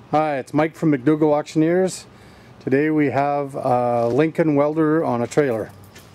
Hi, it's Mike from McDougall Auctioneers. Today we have a Lincoln welder on a trailer.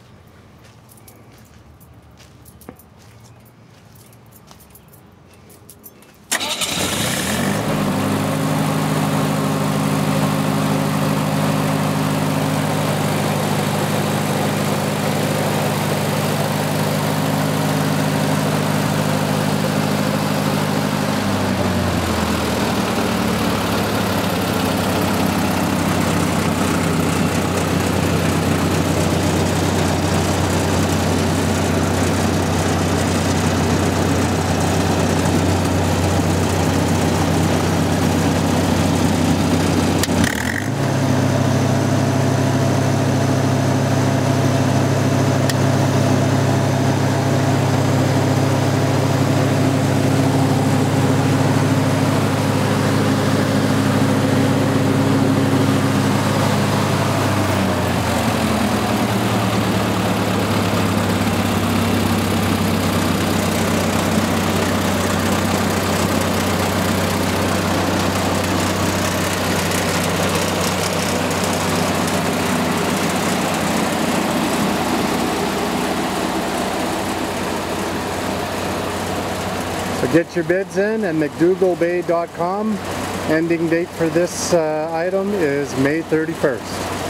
So get your bids in at McDougallBay.com. Ending date for this item is May 31st.